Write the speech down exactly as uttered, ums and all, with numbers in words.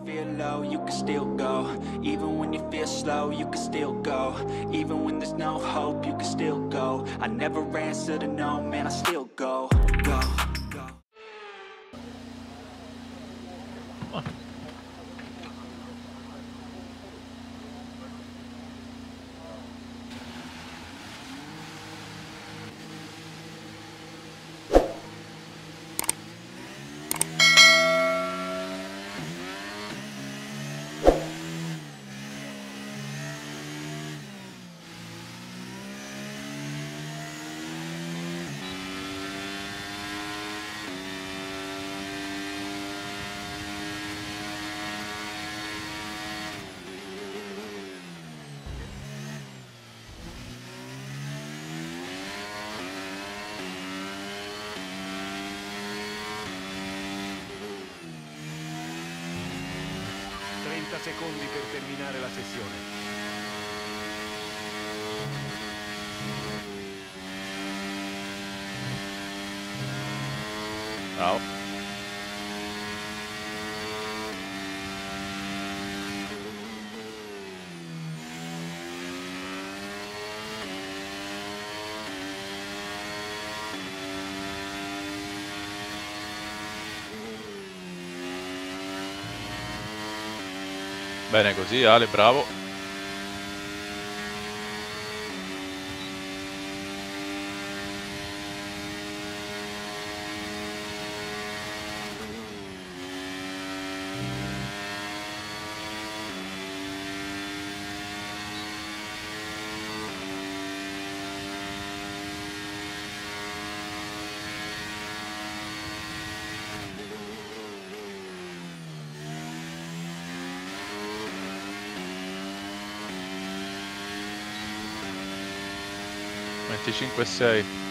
feel low, you can still go. Even when you feel slow, you can still go. Even when there's no hope, you can still go. I never answer to no, man, I still go. Go, go. trenta secondi per terminare la sessione. Bravo. Bene così, Ale, bravo. venticinque e sei.